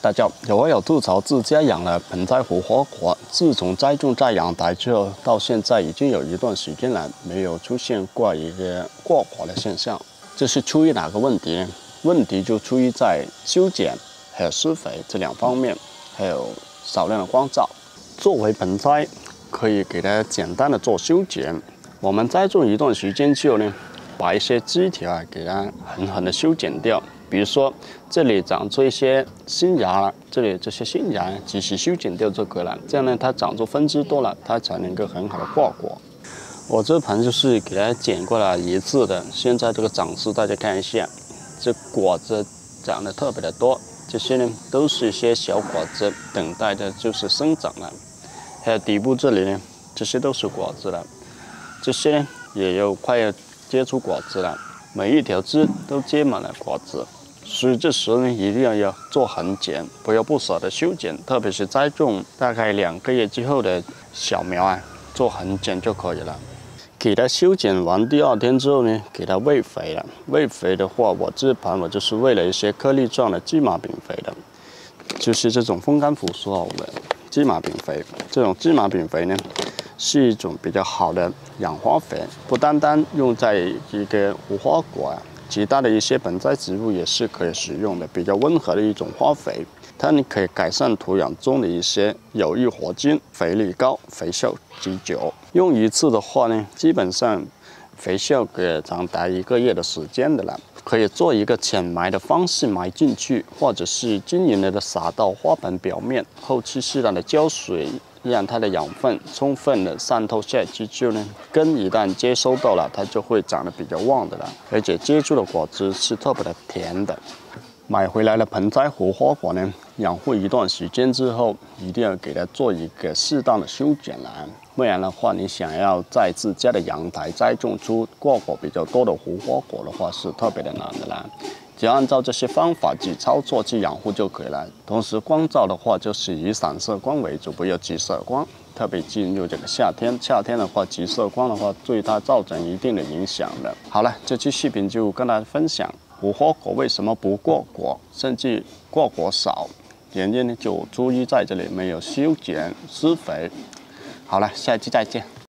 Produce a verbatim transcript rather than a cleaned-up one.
大家有网友吐槽自家养了盆栽无花果，自从栽种在阳台之后，到现在已经有一段时间了，没有出现过一个过果的现象。这是出于哪个问题呢？问题就出于在修剪还有施肥这两方面，还有少量的光照。作为盆栽，可以给它简单的做修剪。我们栽种一段时间之后呢，把一些枝条啊给它狠狠的修剪掉。比如说这里长出一些新芽了，这里这些新芽及时修剪掉就可以了。这样呢，它长出分支多了，它才能够很好的挂果。我这盆就是给它剪过了一次的，现在这个长势大家看一下，这果子长得特别的多。这些呢都是一些小果子，等待的就是生长了。还有底部这里呢，这些都是果子了，这些呢也有快要结出果子了，每一条枝都结满了果子。所以这时候呢，一定要要做横剪，不要不舍得修剪，特别是栽种大概两个月之后的小苗啊，做横剪就可以了。给它修剪完第二天之后呢，给它喂肥了。喂肥的话，我这盘我就是喂了一些颗粒状的芝麻饼肥的，就是这种风干腐说好的芝麻饼肥。这种芝麻饼肥呢，是一种比较好的养花肥，不单单用在一个无花果啊。其他的一些盆栽植物也是可以使用的，比较温和的一种花肥，它呢可以改善土壤中的一些有益活菌，肥力高，肥效极久。用一次的话呢，基本上肥效可长达一个月的时间的了。可以做一个浅埋的方式埋进去，或者是均匀的撒到花盆表面，后期适当的浇水，让它的养分充分的渗透下去之后呢，根一旦接收到了，它就会长得比较旺的了，而且结出的果汁是特别的甜的。买回来的盆栽无花果呢，养护一段时间之后，一定要给它做一个适当的修剪了，不然的话，你想要在自家的阳台栽种出挂果比较多的无花果的话，是特别的难的啦。只要按照这些方法去操作去养护就可以了。同时，光照的话就是以散射光为主，不要直射光。特别进入这个夏天，夏天的话，直射光的话，对它造成一定的影响的。好了，这期视频就跟大家分享无花果为什么不挂果，甚至挂果少，原因呢就出于在这里没有修剪施肥。好了，下期再见。